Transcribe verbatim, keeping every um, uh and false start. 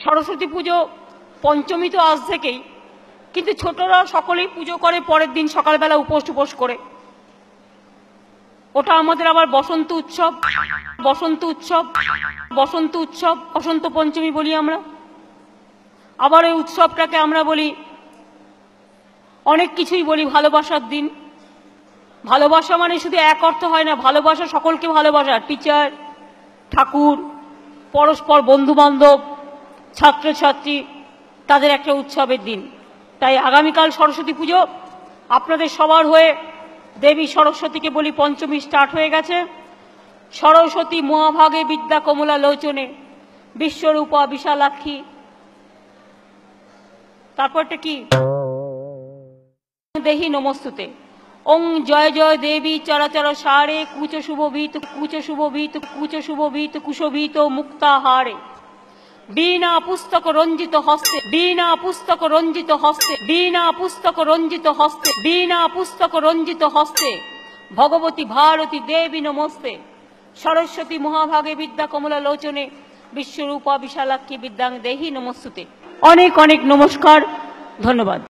সরস্বতী পুজো পঞ্চমী তো আজ থেকেই, কিন্তু ছোটরা সকলেই পুজো করে পরের দিন সকালবেলা উপোস উপোস করে। ওটা আমাদের আবার বসন্ত উৎসব, বসন্ত উৎসব বসন্ত উৎসব বসন্ত পঞ্চমী বলি আমরা। আবার ওই উৎসবটাকে আমরা বলি অনেক কিছুই বলি, ভালোবাসার দিন। ভালোবাসা মানে শুধু এক অর্থ হয় না, ভালোবাসা সকলকে ভালোবাসা, টিচার, ঠাকুর, পরস্পর বন্ধু বান্ধব, ছাত্রছাত্রী, তাদের একটা উৎসবের দিন। তাই আগামীকাল সরস্বতী পুজো, আপনাদের সবার হয়ে দেবী সরস্বতীকে বলি পঞ্চমী স্টার্ট হয়ে গেছে। সরস্বতী মহাভাগে বিদ্যা কমলা লোচনে বিশ্বরূপা বিশালাক্ষী, তারপরটা কি, দেহি নমস্তুতে। ওং জয় জয় দেবী চরাচর সারে কুচ শুভবিত কুচ শুভবিত কুচ শুভবিত কুশবিত মুক্তাহারে। বীণা পুস্তক রঞ্জিত হস্তে বীণা পুস্তক রঞ্জিত হস্তে বীণা পুস্তক রঞ্জিত হস্তে বীণা পুস্তক রঞ্জিত হস্তে ভগবতী ভারতী দেবী নমস্তে। সরস্বতী মহাভাগে বিদ্যা কমলা লোচনে বিশ্বরূপা বিশালাক্ষী বিদ্যাং দেহি নমস্তুতে। অনেক অনেক নমস্কার, ধন্যবাদ।